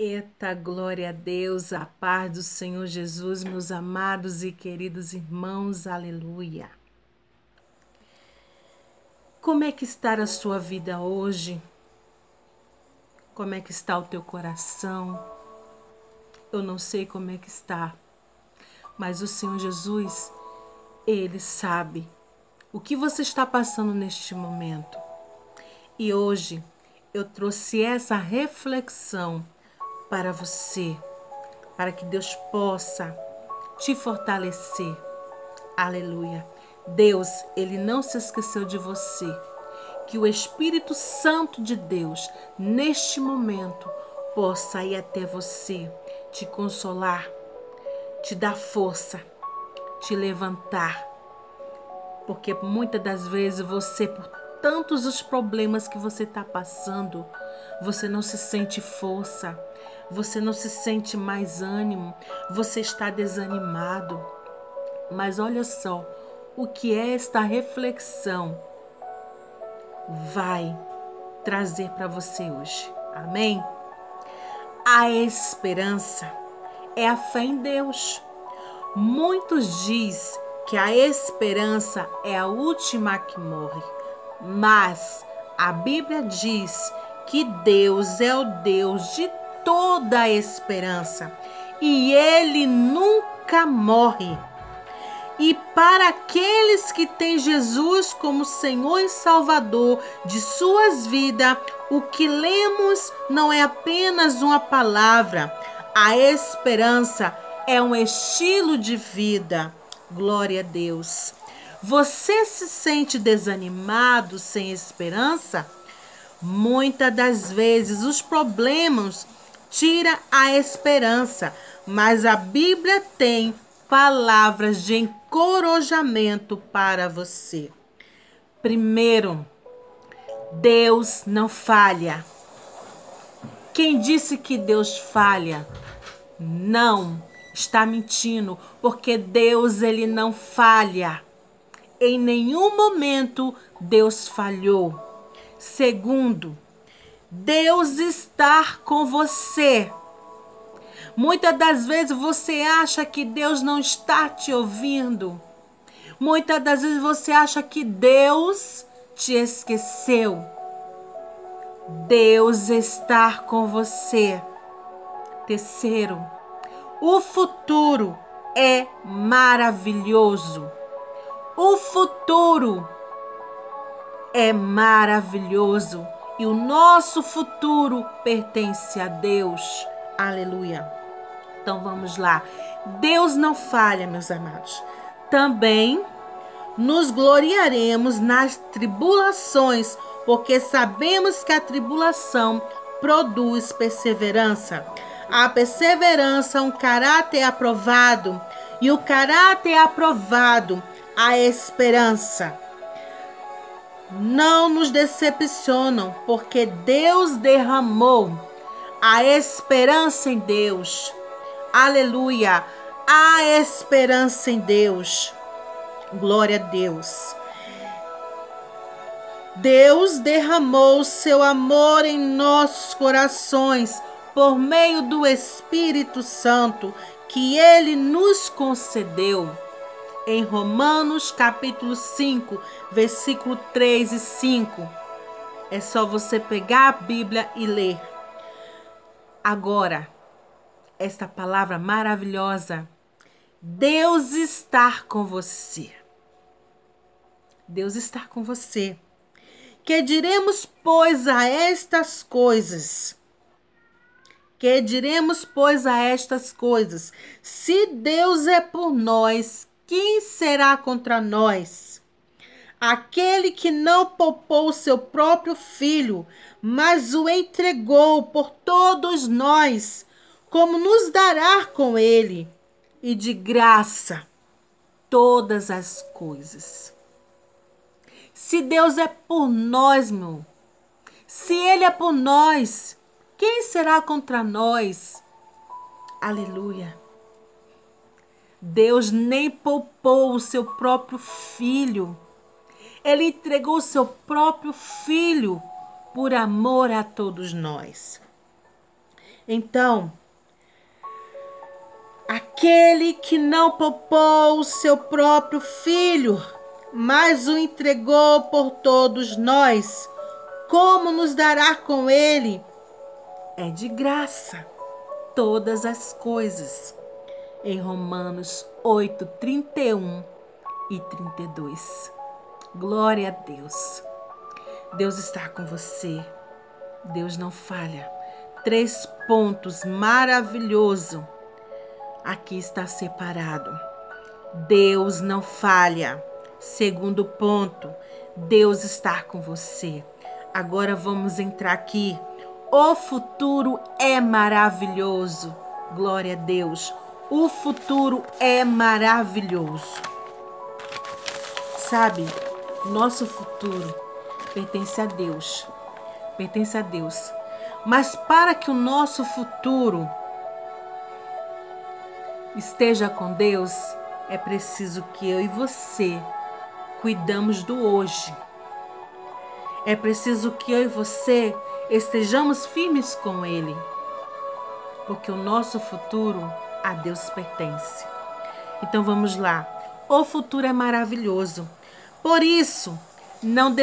Eita, glória a Deus, a paz do Senhor Jesus, meus amados e queridos irmãos, aleluia. Como é que está a sua vida hoje? Como é que está o teu coração? Eu não sei como é que está, mas o Senhor Jesus, Ele sabe o que você está passando neste momento. E hoje eu trouxe essa reflexão para você, para que Deus possa te fortalecer. Aleluia. Deus, Ele não se esqueceu de você. Que o Espírito Santo de Deus, neste momento, possa ir até você, te consolar, te dar força, te levantar. Porque muitas das vezes você, por tantos os problemas que você está passando, você não se sente força, você não se sente mais ânimo, você está desanimado. Mas olha só, o que é esta reflexão vai trazer para você hoje. Amém? A esperança é a fé em Deus. Muitos dizem que a esperança é a última que morre, mas a Bíblia diz que Deus é o Deus de toda a esperança e Ele nunca morre. E para aqueles que têm Jesus como Senhor e Salvador de suas vidas, o que lemos não é apenas uma palavra. A esperança é um estilo de vida. Glória a Deus. Você se sente desanimado, sem esperança? Muitas das vezes os problemas tiram a esperança, mas a Bíblia tem palavras de encorajamento para você. Primeiro, Deus não falha. Quem disse que Deus falha? Não, está mentindo, porque Deus, Ele não falha. Em nenhum momento Deus falhou. Segundo, Deus está com você. Muitas das vezes você acha que Deus não está te ouvindo. Muitas das vezes você acha que Deus te esqueceu. Deus está com você. Terceiro, o futuro é maravilhoso. O futuro é maravilhoso e o nosso futuro pertence a Deus. Aleluia. Então vamos lá. Deus não falha, meus amados. Também nos gloriaremos nas tribulações, porque sabemos que a tribulação produz perseverança. A perseverança é um caráter aprovado, e o caráter aprovado, a esperança. Não nos decepcionam, porque Deus derramou a esperança em Deus. Aleluia! A esperança em Deus. Glória a Deus. Deus derramou seu amor em nossos corações por meio do Espírito Santo que Ele nos concedeu. Em Romanos capítulo 5, versículo 3 e 5. É só você pegar a Bíblia e ler. Agora, esta palavra maravilhosa, Deus está com você. Deus está com você. Que diremos, pois, a estas coisas? Que diremos, pois, a estas coisas? Se Deus é por nós, quem será contra nós? Aquele que não poupou seu próprio filho, mas o entregou por todos nós, como nos dará com ele, e de graça, todas as coisas. Se Deus é por nós, meu, se Ele é por nós, quem será contra nós? Aleluia. Deus nem poupou o seu próprio filho. Ele entregou o seu próprio filho por amor a todos nós. Então, aquele que não poupou o seu próprio filho, mas o entregou por todos nós, como nos dará com ele? É de graça todas as coisas. Em Romanos 8, 31 e 32. Glória a Deus. Deus está com você. Deus não falha. 3 pontos maravilhosos. Aqui está separado. Deus não falha. 2º ponto. Deus está com você. Agora vamos entrar aqui. O futuro é maravilhoso. Glória a Deus. O futuro é maravilhoso. Sabe, nosso futuro pertence a Deus. Pertence a Deus. Mas para que o nosso futuro esteja com Deus, é preciso que eu e você cuidamos do hoje. É preciso que eu e você estejamos firmes com Ele. Porque o nosso futuro a Deus pertence. Então vamos lá. O futuro é maravilhoso. Por isso, não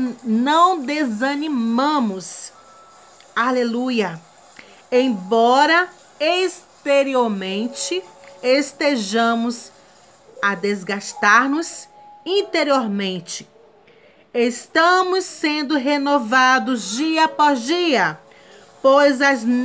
desanimamos. Aleluia. Embora exteriormente estejamos a desgastar-nos, interiormente estamos sendo renovados dia após dia, pois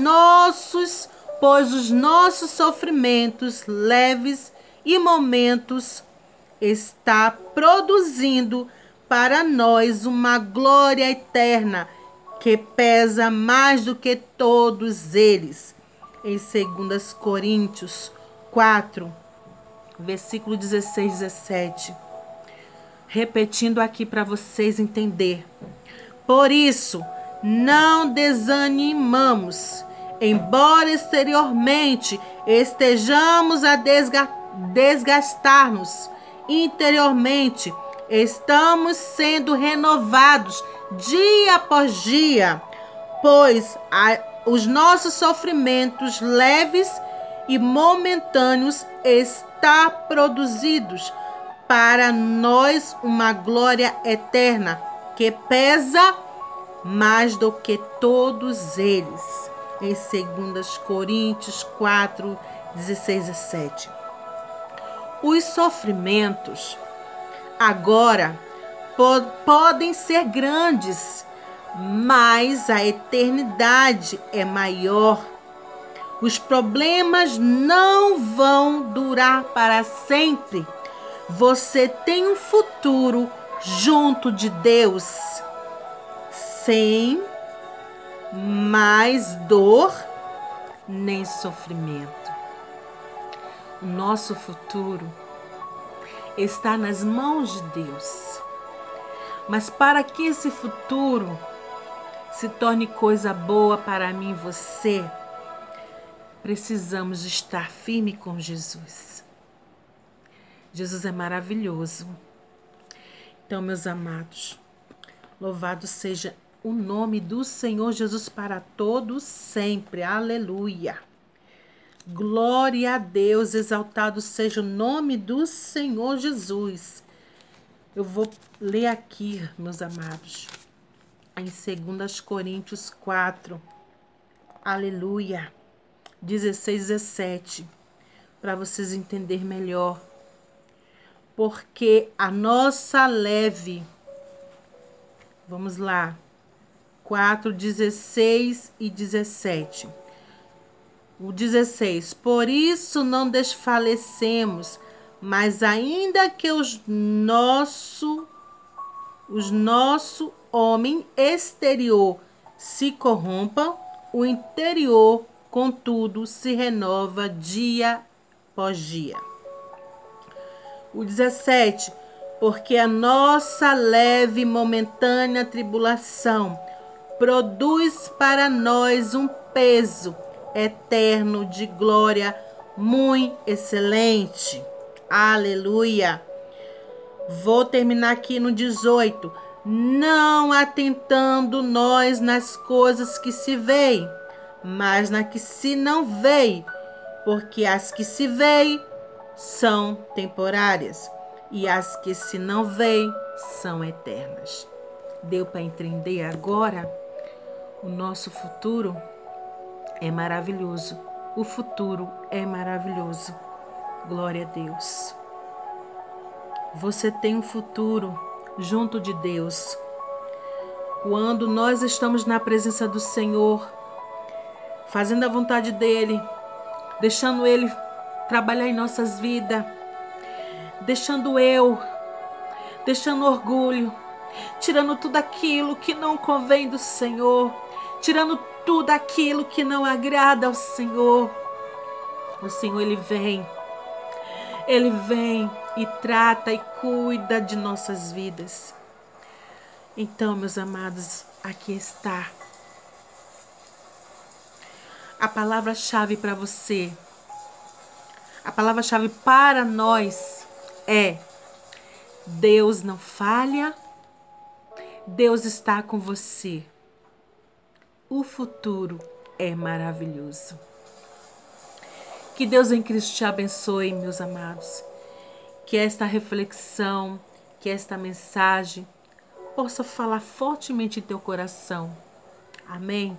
os nossos sofrimentos leves e momentos está produzindo para nós uma glória eterna que pesa mais do que todos eles. Em 2 Coríntios 4, versículo 16 e 17. Repetindo aqui para vocês entenderem. Por isso, não desanimamos. Embora exteriormente estejamos a desgastar-nos, interiormente estamos sendo renovados dia após dia, pois os nossos sofrimentos leves e momentâneos estão produzidos para nós uma glória eterna que pesa mais do que todos eles. Em 2 Coríntios 4, 16 e 17. Os sofrimentos agora podem ser grandes, mas a eternidade é maior. Os problemas não vão durar para sempre. Você tem um futuro junto de Deus, sem mais dor nem sofrimento. O nosso futuro está nas mãos de Deus. Mas para que esse futuro se torne coisa boa para mim e você, precisamos estar firme com Jesus. Jesus é maravilhoso. Então, meus amados, louvado seja o nome do Senhor Jesus para todos sempre. Aleluia. Glória a Deus, exaltado seja o nome do Senhor Jesus. Eu vou ler aqui, meus amados, em 2 Coríntios 4, aleluia, 16 e 17, para vocês entenderem melhor. Porque a nossa leve, vamos lá, 4, 16 e 17. O 16, por isso não desfalecemos, mas ainda que o nosso homem exterior se corrompa, o interior, contudo, se renova dia após dia. O 17, porque a nossa leve e momentânea tribulação produz para nós um peso eterno de glória muito excelente. Aleluia. Vou terminar aqui no 18. Não atentando nós nas coisas que se veem, mas na que se não veem, porque as que se veem são temporárias e as que se não veem são eternas. Deu para entender agora? O nosso futuro é maravilhoso. O futuro é maravilhoso. Glória a Deus. Você tem um futuro junto de Deus. Quando nós estamos na presença do Senhor, fazendo a vontade dEle, deixando Ele trabalhar em nossas vidas, deixando orgulho, tirando tudo aquilo que não convém do Senhor, tirando tudo aquilo que não agrada ao Senhor. O Senhor, Ele vem e trata e cuida de nossas vidas. Então, meus amados, aqui está a palavra-chave para você. A palavra-chave para nós é: Deus não falha, Deus está com você. O futuro é maravilhoso. Que Deus em Cristo te abençoe, meus amados. Que esta reflexão, que esta mensagem possa falar fortemente em teu coração. Amém?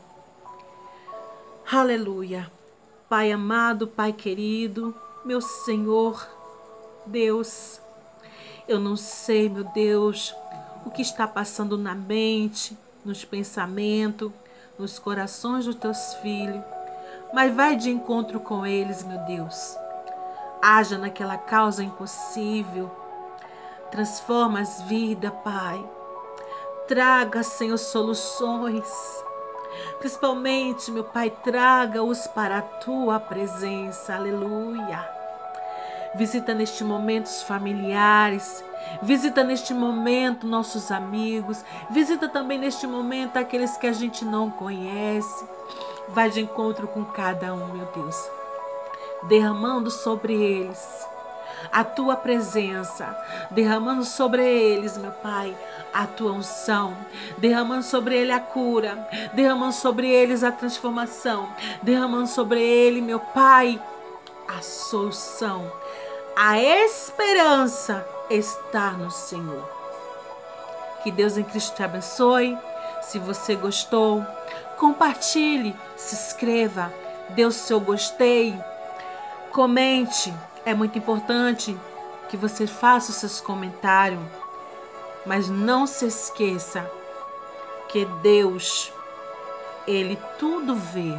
Aleluia. Pai amado, Pai querido, meu Senhor, Deus, eu não sei, meu Deus, o que está passando na mente, nos pensamentos, nos corações dos teus filhos, mas vai de encontro com eles, meu Deus. Haja naquela causa impossível. Transforma as vidas, Pai. Traga, Senhor, soluções. Principalmente, meu Pai, traga-os para a tua presença. Aleluia. Visita neste momento os familiares. Visita neste momento nossos amigos. Visita também neste momento aqueles que a gente não conhece. Vai de encontro com cada um, meu Deus. Derramando sobre eles a tua presença, derramando sobre eles, meu Pai, a tua unção, derramando sobre ele a cura, derramando sobre eles a transformação, derramando sobre ele, meu Pai, a solução. A esperança está no Senhor. Que Deus em Cristo te abençoe. Se você gostou, compartilhe, se inscreva, dê o seu gostei, comente. É muito importante que você faça os seus comentários, mas não se esqueça que Deus, Ele tudo vê,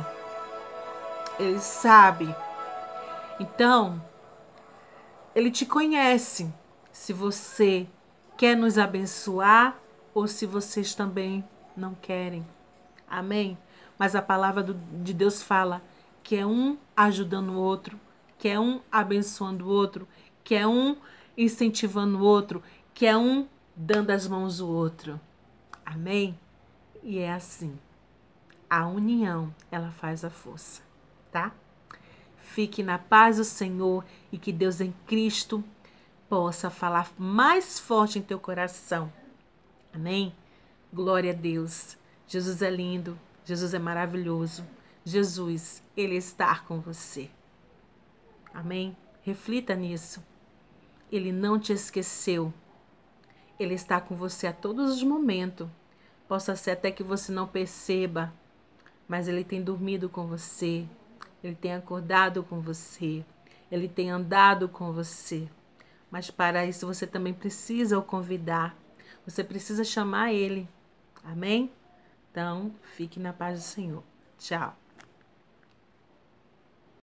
Ele sabe. Então, Ele te conhece, se você quer nos abençoar ou se vocês também não querem. Amém? Mas a palavra de Deus fala que é um ajudando o outro, que é um abençoando o outro, que é um incentivando o outro, que é um dando as mãos ao outro. Amém? E é assim. A união, ela faz a força, tá? Fique na paz do Senhor e que Deus em Cristo possa falar mais forte em teu coração. Amém? Glória a Deus. Jesus é lindo, Jesus é maravilhoso. Jesus, Ele está com você. Amém? Reflita nisso. Ele não te esqueceu. Ele está com você a todos os momentos. Possa ser até que você não perceba, mas Ele tem dormido com você. Ele tem acordado com você. Ele tem andado com você. Mas para isso você também precisa o convidar. Você precisa chamar Ele. Amém? Então, fique na paz do Senhor. Tchau.